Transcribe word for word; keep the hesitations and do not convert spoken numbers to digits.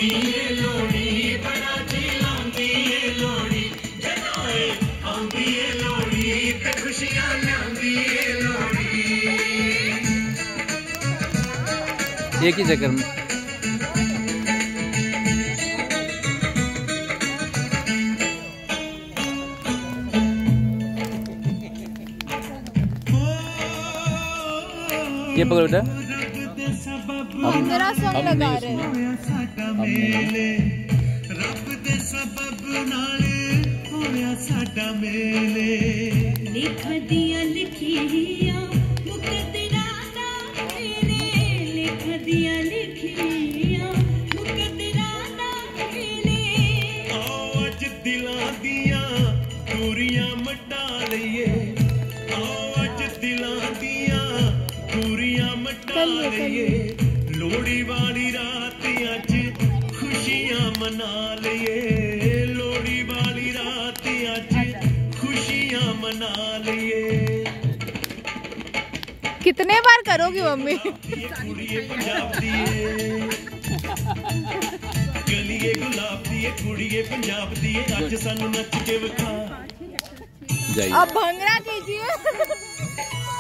लोड़ी बड़ा चिल्लांदी है लोड़ी जगाए आंदी है लोड़ी ते खुशियां लांदी है लोड़ी। एक ही चक्कर में ये पकड़ बेटा। मेरा सॉन्ग लगा रहे हैं। रब दे सबब नाल होया साडा मेले लिख दिया लिखिया मुकद्दरा दा मेरे लिख दिया लिखिया मुकद्दरा दा मेरे आओ अज दिलां दियां दूरियां मटा लईए आओ अज दिलां दियां दूरियां मटा लईए लोड़ी वाली रात अज खुशियां मना लिए लोड़ी वाली रात अज खुशियां मना लिए। कितने बार करोगी मम्मी? कुड़िए पंजाब दी गलिए गुलाब दी कुड़िए पंजाब दी अज सानू नच के विखा अब भंगड़ा कीजिए।